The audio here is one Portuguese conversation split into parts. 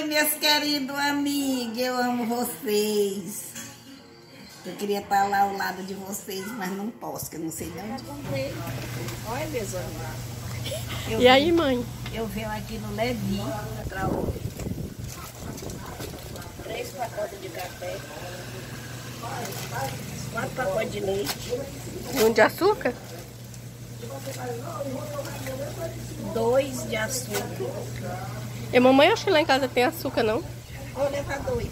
Oi, meus queridos amigos, eu amo vocês. Eu queria estar lá ao lado de vocês, mas não posso, que eu não sei de onde comprei. Olha, meus amigos. E aí, mãe? Eu venho aqui no Levi, para 3 pacotes de café, 4 pacotes de leite, Um de açúcar? 2 de açúcar. E mamãe, acho que lá em casa tem açúcar, não? Vou levar 2.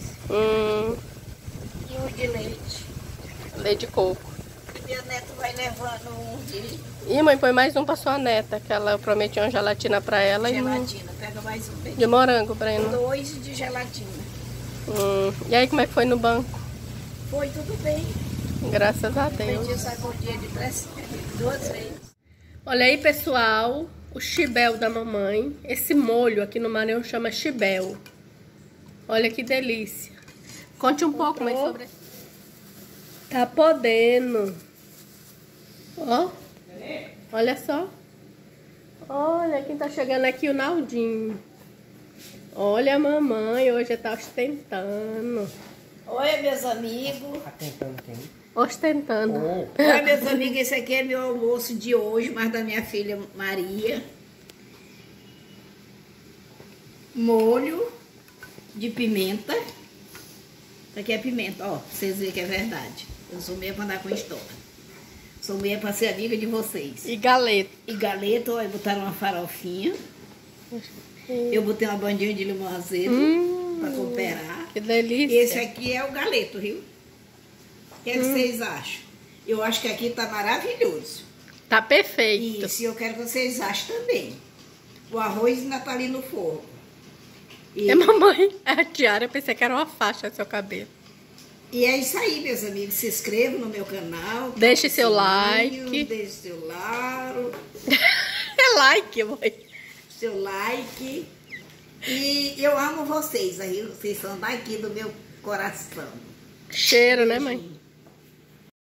E um de leite. Leite de coco. E minha neta vai levando um de E mãe, põe mais um pra sua neta, que ela prometi uma gelatina pra ela. gelatina. Pega mais um De morango, Breno. 2 de gelatina. E aí, como é que foi no banco? Foi tudo bem. Graças a Deus. Perdi essa gordinha de 2 vezes. Olha aí, pessoal, o chibel da mamãe. Esse molho aqui no Maranhão chama chibel. Olha que delícia. Conte um pouco mais sobre isso. Tá podendo. Ó. Olha só. Olha quem tá chegando aqui, o Naldinho. Olha a mamãe, hoje tá ostentando. Oi, meus amigos. Ostentando. Oi, meus amigos. Esse aqui é meu almoço de hoje, mas da minha filha Maria. Molho de pimenta. Isso aqui é pimenta, ó. Pra vocês verem que é verdade. Eu sou meia pra andar com história. Sou meia pra ser amiga de vocês. E galeta. E galeta, ó, botaram uma farofinha. Eu botei uma bandinha de limão azedo pra temperar. Que delícia. E esse aqui é o galeto, viu? O que, é que vocês acham? Eu acho que aqui tá maravilhoso. Tá perfeito. Isso, e eu quero que vocês achem também. O arroz ainda tá ali no forno. E mamãe, a tiara, eu pensei que era uma faixa do seu cabelo. E é isso aí, meus amigos. Se inscrevam no meu canal. Deixe seu like. Deixe seu like. É like, mãe. Seu like. E eu amo vocês aí. Vocês são daqui do meu coração. Cheiro, né, mãe?